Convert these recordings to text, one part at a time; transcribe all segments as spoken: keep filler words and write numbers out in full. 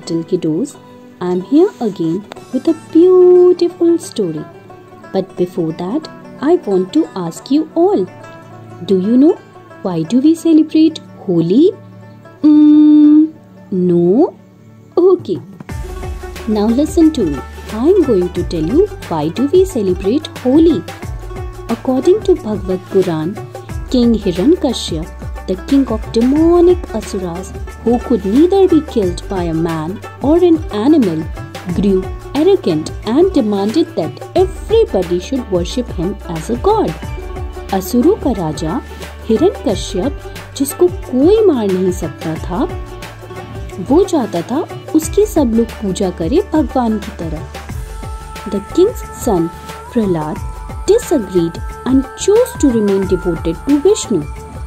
little kiddos, I'm here again with a beautiful story. But before that, I want to ask you all, do you know why do we celebrate Holi? Mm, no? Okay. Now listen to me. I'm going to tell you why do we celebrate Holi. According to Bhagavad Puran, King Hiranyakashipu, the king of demonic asuras who could neither be killed by a man or an animal, grew arrogant and demanded that everybody should worship him as a god. असुरों का राजा हिरण्यकश्यप, जिसको कोई मार नहीं सकता था, वो चाहता था उसकी सब लोग पूजा करें भगवान की तरह. The king's son Prahlad disagreed and chose to remain devoted to Vishnu.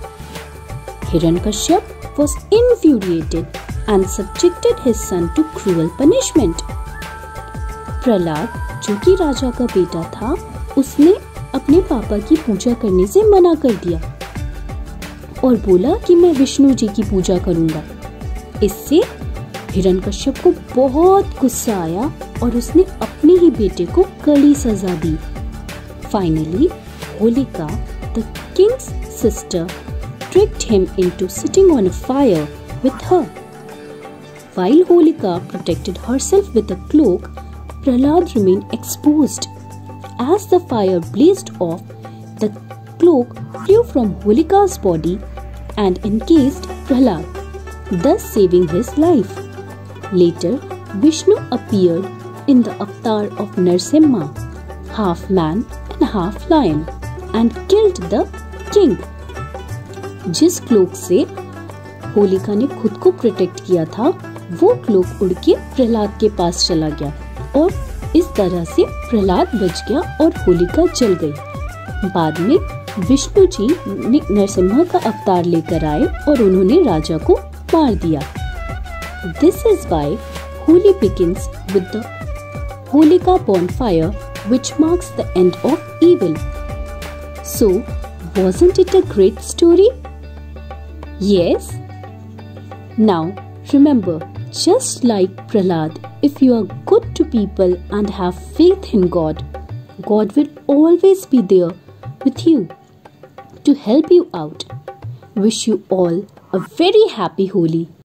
Hiranyakashipu was infuriated and subjected his son to cruel punishment. Prahlad, जो कि राजा का बेटा था, उसने अपने पापा की पूजा करने से मना कर दिया और बोला कि मैं विष्णु जी की पूजा करूंगा. इससे हिरण्यकश्यप को बहुत गुस्सा आया और उसने अपने ही बेटे को कड़ी सजा दी. Finally, Holika, the king's sister, tricked him into sitting on a fire with her. While Holika protected herself with a cloak, Prahlad remained exposed. As the fire blazed off, the cloak flew from Holika's body and encased Prahlad, thus saving his life. Later, Vishnu appeared in the avatar of Narsimha, half man and half lion, and killed the king. जिस cloak से होलिका ने खुद को protect किया था, वो cloak उड़ के प्रहलाद के पास चला गया और इस तरह से प्रहलाद बच गया और होलिका जल गई. बाद में विष्णु जी नरसिम्हा का अवतार लेकर आए और उन्होंने राजा को मार दिया. This is why Holi begins with the Holika bonfire, which marks the end of evil. So, wasn't it a great story? Yes? Now, remember, just like Prahlad, if you are good to people and have faith in God, God will always be there with you to help you out. Wish you all a very happy Holi.